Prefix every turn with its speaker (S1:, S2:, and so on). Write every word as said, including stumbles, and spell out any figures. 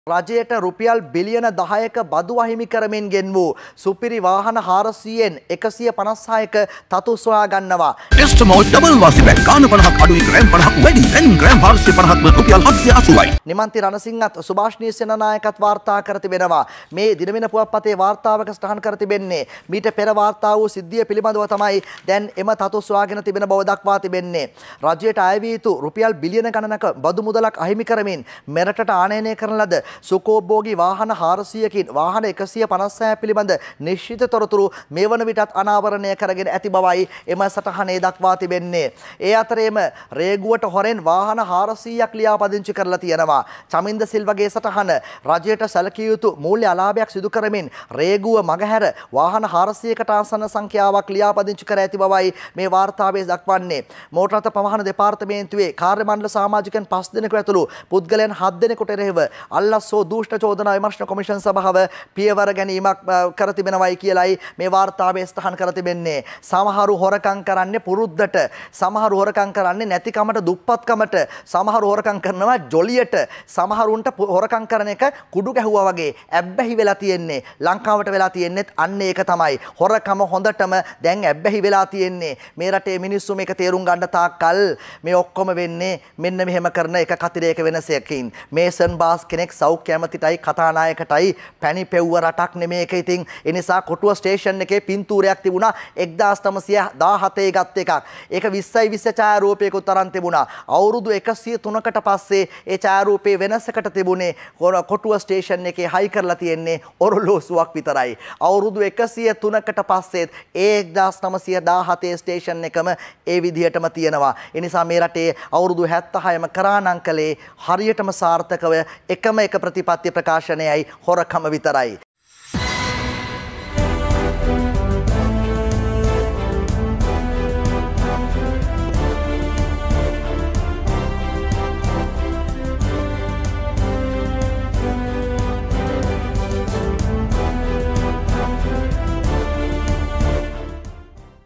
S1: රජයට රුපියල් බිලියන දහයක බදු අහිමි කරමින් ගෙන්වූ සුපිරි වාහන හාරසියයෙන් එකසිය පනස් හයක තතු සොයා ගන්නවා.
S2: ටෙස්ටමෝල් ඩබල් වාසි බැග් ගාන පනහක් අඩුයි ග්‍රෑම් පනහක් වැඩි දැන් ග්‍රෑම් හාරසිය පනහක්ම රුපියල් හත්සිය අසූවයි.
S1: නිමන්ති රණසිංහත් සුභාෂ්ණී සේනානායකත් වාර්තා කර තිබෙනවා. මේ දිනවෙන පුවත්පතේ වාර්තාවක සටහන් කර තිබෙන්නේ මීට පෙර වාර්තා වූ සිද්ධිය පිළිබඳව තමයි දැන් එම තතු සොයාගෙන තිබෙන බව දක්වා තිබෙන්නේ. රජයට අය විය යුතු රුපියල් බිලියන ගණනක බදු මුදලක් අහිමි කරමින් මෙරටට ආනයනය කරන ලද සුකෝභෝගී වාහන හාරසියකින් වාහන එකසිය පනස් හය පිළිබඳ නිශ්චිත තොරතුරු මේ වන විටත් අනාවරණය කරගෙන ඇති බවයි එම සටහනේ දක්වා තිබෙන්නේ. ඒ අතරේම රේගුවට හොරෙන් වාහන හාරසියයක් ලියාපදිංචි කරලා තියෙනවා. චමින්ද සිල්වගේ සටහන රජයට සැලකිය යුතු මූල්‍ය අලාභයක් සිදු කරමින් රේගුව මගහැර වාහන හාරසියකට ආසන්න සංඛ්‍යාවක් ලියාපදිංචි කර ඇති බවයි මේ වාර්තාවේ දක්වන්නේ. මෝටර රථ ප්‍රවාහන දෙපාර්තමේන්තුවේ කාර්ය මණ්ඩල සමාජිකයන් පස් දෙනෙකු ඇතුළු පුද්ගලයන් හත් දෙනෙකුට එරෙහිව අල්ලස්සෝ දූෂ්ණ චෝදනා විමර්ශන කොමිෂන් සභාව පියවර ගැනීමක් කර තිබෙනවයි කියලයි මේ වාර්තාවේ සටහන් කර තිබෙන්නේ. සමහරු හොරකම් කරන්නේ පුරුද්දට, සමහරු හොරකම් කරන්නේ නැතිකමට, දුප්පත්කමට, සමහරු හොරකම් කරනවා ජොලියට, සමහරුන්ට හොරකම් කරන එක කුඩු ගැහුවා වගේ ඇබ්බැහි වෙලා තියෙන්නේ. ලංකාවට වෙලා තියෙන්නේත් අන්න ඒක තමයි. හොරකම හොඳටම දැන් ඇබ්බැහි වෙලා තියෙන්නේ. මේ රටේ මිනිස්සු මේක තේරුම් ගන්න තාක්කල් මේ ඔක්කොම වෙන්නේ මෙන්න මෙහෙම කරන එක කතිරයක වෙනසකින්. මේසන් බාස් කෙනෙක් සෞඛ්‍ය ඇමතිටයි කතානායකටයි පැණි පෙව්ව රටක් නෙමේ එක. ඉතින් ඒ නිසා කොටුව ස්ටේෂන් එකේ පින්තූරයක් තිබුණා එක්දාස් නවසිය දාහතේ ගත් එකක්. ඒක විස්සයි විස්ස ඡායාරූපයකුත් තරම් තිබුණා. අවුරුදු එකසිය තුනකට පස්සේ ඒ ඡායාරූපේ වෙනසකට තිබුණේ කොටුව ස්ටේෂන් එකේ හයි කරලා තියෙන්නේ ඔරලෝසුවක් විතරයි. අවුරුදු එකසිය තුනකට පස්සේ ඒ එක්දාස් නවසිය දාහතේ ස්ටේෂන් එකම ඒ විදිහටම තියෙනවා. ඒ නිසා මේ රටේ අවුරුදු හැත්තෑහයම කරානම් කලේ හරියටම සාර්ථකව එකම එක ප්‍රතිපත්ති ප්‍රකාශනයයි හොරකම විතරයි.